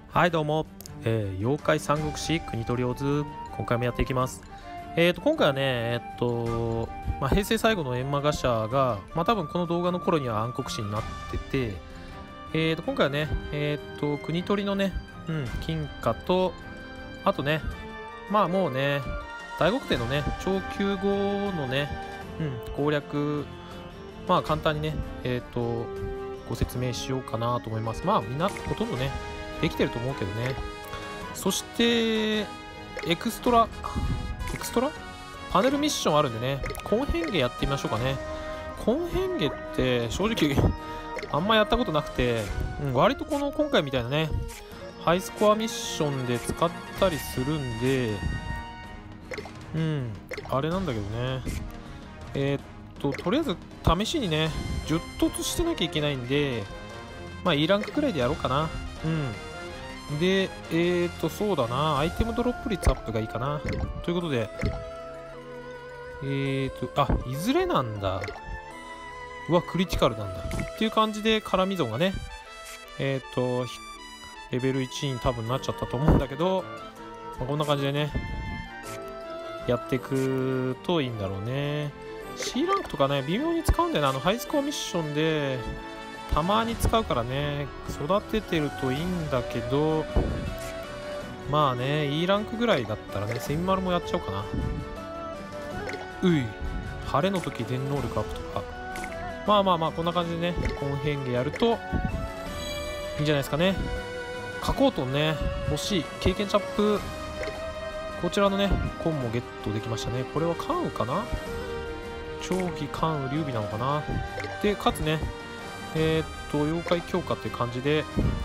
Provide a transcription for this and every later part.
はいどうも、妖怪三国志国取オズ今回もやっていきます。今回はね平成最後の閻魔ガシャが多分この動画の頃には暗黒史になってて、今回はね国取のね金貨とあとねもうね大黒天のね長久後のね攻略簡単にねご説明しようかなと思います。みんなほとんどねできてると思うけどね。そしてエクストラパネルミッションあるんでね、コンヘンゲやってみましょうかね。コンヘンゲって正直あんまやったことなくて、割と今回みたいなねハイスコアミッションで使ったりするんであれなんだけどね、とりあえず試しにね10突してなきゃいけないんでE ランクくらいでやろうかな。でそうだな、アイテムドロップ率アップがいいかなということでいずれなんだ。うわクリティカルなんだっていう感じで絡みゾーンがねレベル1に多分なっちゃったと思うんだけど、こんな感じでねやっていくといいんだろうね。 C ランクとかね微妙に使うんだよな。ハイスコアミッションでたまに使うからね育ててるといいんだけどE ランクぐらいだったらねセミマルもやっちゃおうかな。晴れの時電能力アップとかこんな感じでねコンヘンゲやるといいんじゃないですかね。加工トンね欲しい。経験チャップこちらのねコンもゲットできましたね。これは関羽かな、長飛関羽劉備なのかな。でかつね妖怪強化っていう感じで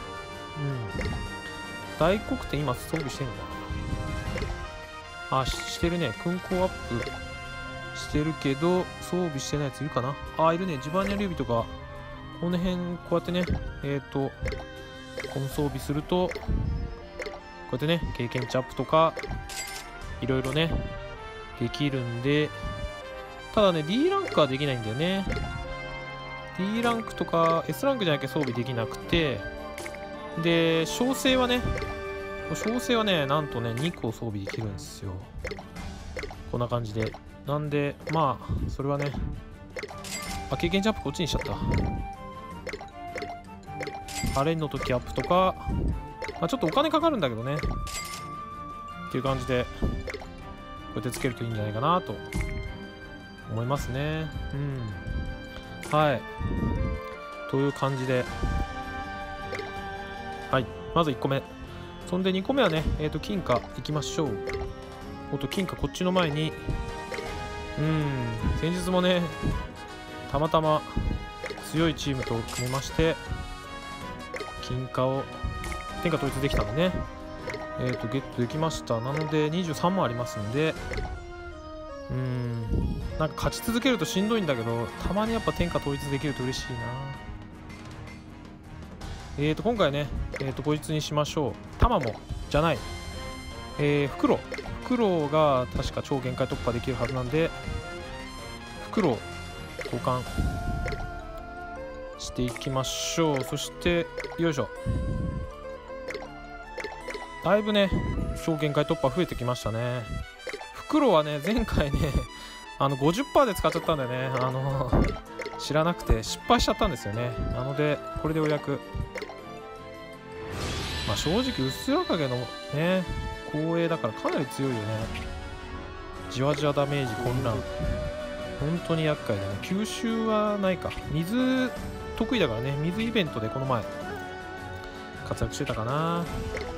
大黒天今装備してんのかな。してるね。勲功アップしてるけど装備してないやついるかな。いるね。ジバーニャ劉備とかこの辺こうやってねこの装備するとこうやってね経験値アップとかいろいろねできるんで、ただね D ランクはできないんだよね。D ランクとか S ランクじゃなきゃ装備できなくて、で小生はねなんとね2個装備できるんですよ。こんな感じで。なんでそれはね経験値アップこっちにしちゃった。晴れの時アップとかちょっとお金かかるんだけどねっていう感じでこうやってつけるといいんじゃないかなと思いますね。はいという感じで、まず1個目。そんで2個目はね金貨いきましょう。金貨こっちの前に先日もねたまたま強いチームと組みまして金貨を天下統一できたんでねゲットできました。なので23もありますんでなんか勝ち続けるとしんどいんだけど、たまにやっぱ天下統一できると嬉しいな。今回ねこいつにしましょう。玉もじゃないフクロウが確か超限界突破できるはずなんでフクロウ交換していきましょう。そしてよいしょ、だいぶね超限界突破増えてきましたね。フクロウはね前回ね50% で使っちゃったんだよね。知らなくて失敗しちゃったんですよね。なのでこれでようやく正直薄ら影のね光栄だからかなり強いよね。じわじわダメージ混乱本当に厄介だね。吸収はないか。水得意だからね。水イベントでこの前活躍してたかな。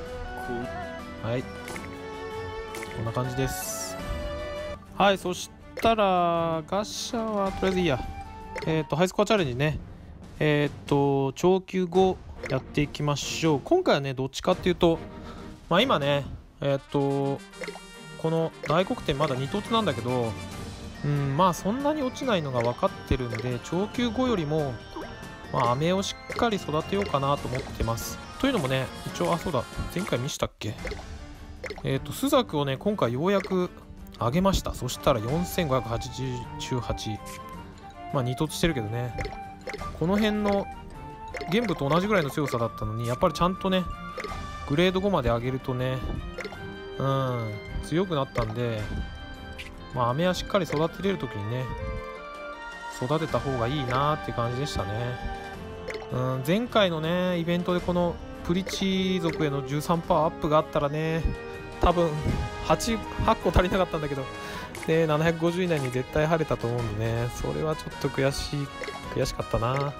こんな感じです。そしたらガシャはとりあえずいいや。ハイスコアチャレンジね長久後やっていきましょう。今回はねどっちかっていうと今ねこの大黒天まだ2突なんだけどそんなに落ちないのが分かってるんで長久後よりも飴をしっかり育てようかなと思ってます。というのもね一応そうだ前回見したっけ朱雀をね今回ようやく上げました。そしたら4588 2突してるけどねこの辺の玄武と同じぐらいの強さだったのにやっぱりちゃんとねグレード5まで上げるとね、強くなったんで、まあ飴はしっかり育てれる時にね育てた方がいいなっていう感じでしたね。前回のねイベントでこのプリチ族への 13% アップがあったらね、多分8個足りなかったんだけどで750以内に絶対晴れたと思うんでね、それはちょっと悔しかったな。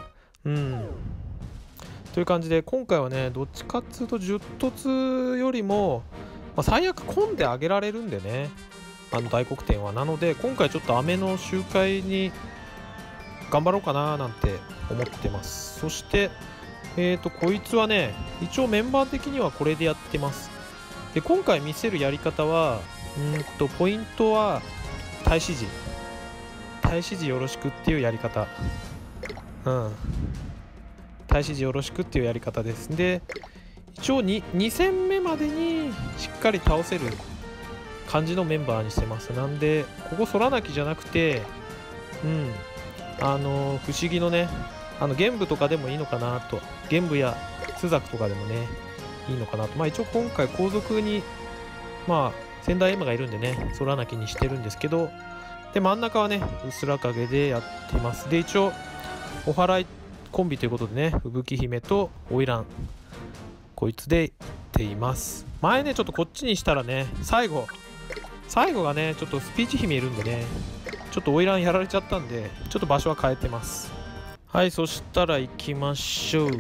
という感じで今回はね、どっちかっつうと10突よりも、最悪混んであげられるんでね、大黒天は。なので今回ちょっと雨の周回に頑張ろうかななんて思ってます。そしてこいつはね、一応メンバー的にはこれでやってます。で今回見せるやり方はポイントは大使寺よろしくっていうやり方。大使寺よろしくっていうやり方です。で一応2戦目までにしっかり倒せる感じのメンバーにしてます。なんでここ空泣きじゃなくて不思議のね玄武とかでもいいのかなと、玄武や朱雀とかでもねいいのかなと。一応今回後続に仙台エマがいるんでね空泣きにしてるんですけど、で真ん中はね薄ら影でやってます。で一応お祓いコンビということでね、吹雪姫と花魁こいつでやっています。前ねちょっとこっちにしたらね最後がねちょっとスピーチ姫いるんでね、ちょっと花魁やられちゃったんでちょっと場所は変えてます。はい、そしたら行きましょう。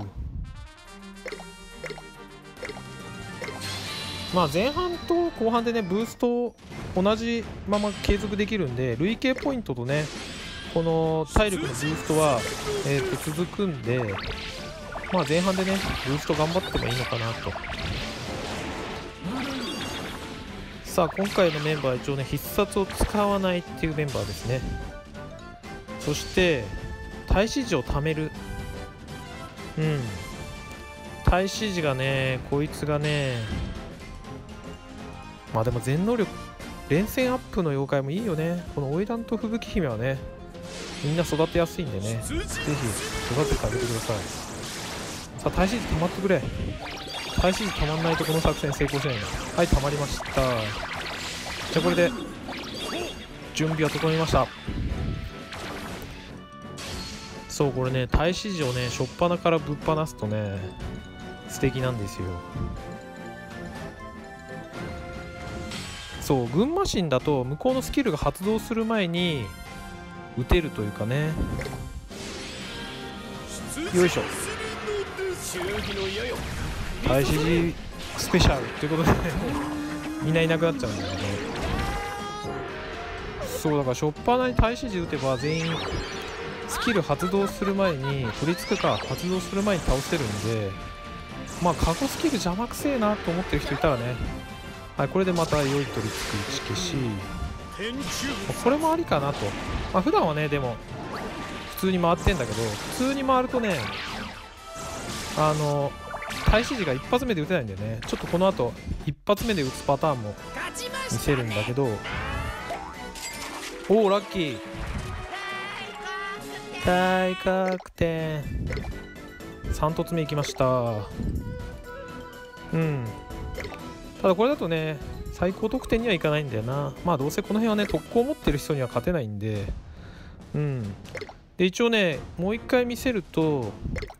前半と後半でねブースト同じまま継続できるんで、累計ポイントとねこの体力のブーストは、続くんで、前半でねブースト頑張ってもいいのかなと。さあ今回のメンバーは一応ね必殺を使わないっていうメンバーですね。そして大使寺を貯める。大使寺がねこいつがねでも全能力連戦アップの妖怪もいいよね。この花魁と吹雪姫はねみんな育てやすいんでね、ぜひ育ててあげてください。さあ大使寺溜まってくれ。大使寺溜まんないとこの作戦成功しないな。はい、溜まりました。じゃあこれで準備は整いました。そうこれね大使寺をね初っ端からぶっ放すとね素敵なんですよ。そう群馬神だと向こうのスキルが発動する前に打てるというかね。よいしょ、大使寺スペシャルということでみんないなくなっちゃうんだよね。そうだから初っ端に大使寺打てば全員スキル発動する前に取り付くか発動する前に倒せるんで、過去スキル邪魔くせえなと思ってる人いたらね、はい、これでまた良い取り付く打ち消し、これもありかなと。普段はねでも普通に回ってんだけど、普通に回るとね大使寺が一発目で打てないんだよね。ちょっとこの後一発目で打つパターンも見せるんだけど、おおラッキー大確定3突目いきました。ただこれだとね最高得点にはいかないんだよな。どうせこの辺はね特攻を持ってる人には勝てないんで、で一応ねもう一回見せると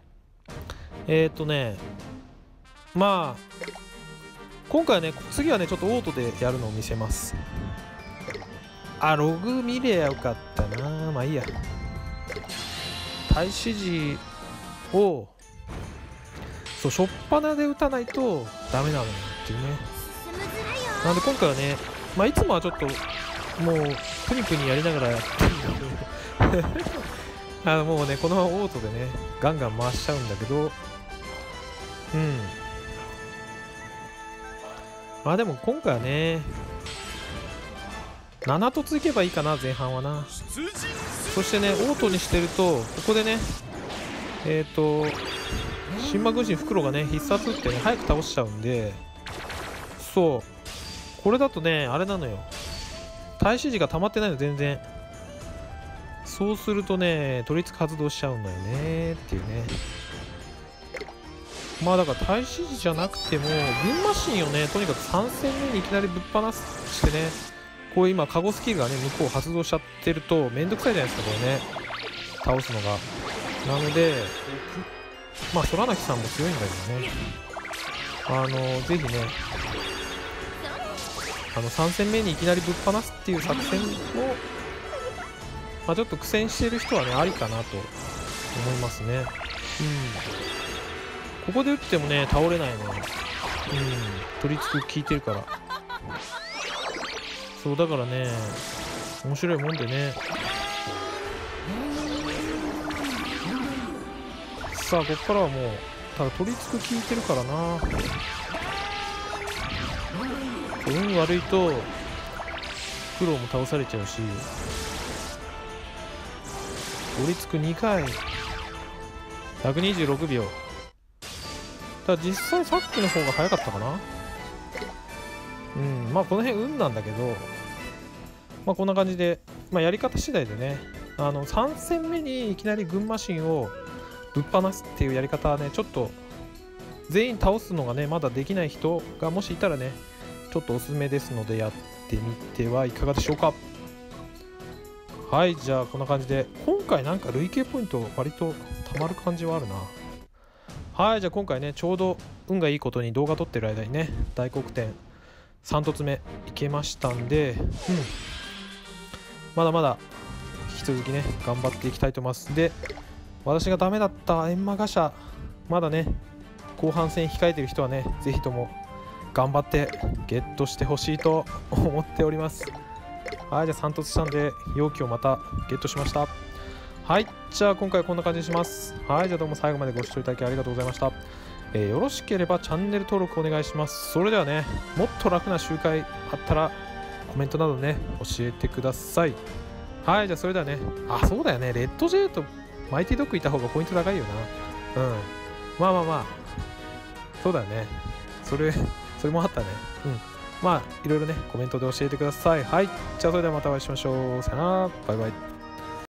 今回はね次はねちょっとオートでやるのを見せます。ログ見ればよかったな。いいや。大使寺を初っ端で打たないとダメなのよっていうね。なので今回はねいつもはちょっともうプニプニやりながらやってるんだけどもうねこのままオートでねガンガン回しちゃうんだけど、でも今回はね7突いけばいいかな前半はな。そしてねオートにしてるとここでね神魔軍神フクロウがね必殺打ってね早く倒しちゃうんで、そうこれだとねあれなのよ、大使寺が溜まってないの全然。そうするとね取り付く発動しちゃうんだよねっていうね。 まあだから大使時じゃなくても群馬神をねとにかく3戦目にいきなりぶっ放してね、こう今カゴスキルがね向こう発動しちゃってるとめんどくさいじゃないですかこれね、倒すのが。なのでまあ空鳴さんも強いんだけどね、ぜひね3戦目にいきなりぶっ放すっていう作戦も、まあ、ちょっと苦戦してる人はねありかなと思いますね。ここで打ってもね倒れないの、取り付く効いてるから。そうだからね面白いもんでね。さあここからはもうただ取り付く効いてるからな。運悪いと苦労も倒されちゃうし、取り付く2回126秒だから実際さっきの方が早かったかな。まあこの辺運なんだけど、まあこんな感じで、まあ、やり方次第でね3戦目にいきなり群馬神をぶっ放すっていうやり方はねちょっと全員倒すのがねまだできない人がもしいたらねちょっとおすすめですのでやってみてはいかがでしょうか。はい、じゃあこんな感じで今回なんか累計ポイント割とたまる感じはあるな。はい、じゃあ今回ねちょうど運がいいことに動画撮ってる間にね大黒天3突目いけましたんで、まだまだ引き続きね頑張っていきたいと思います。で私がダメだった閻魔ガシャまだね後半戦控えてる人はねぜひとも頑張ってゲットしてほしいと思っております。はい、じゃあ3突したんで容器をまたゲットしました。はい、じゃあ今回はこんな感じにします。はい、じゃあどうも最後までご視聴いただきありがとうございました。よろしければチャンネル登録お願いします。それではねもっと楽な周回あったらコメントなどね教えてください。はい、じゃあそれではね、そうだよねレッド J とマイティドッグいた方がポイント高いよな。まあそうだよね、それもあったね。まあいろいろねコメントで教えてください。はい、じゃあそれではまたお会いしましょう。さよなら、バイバイ。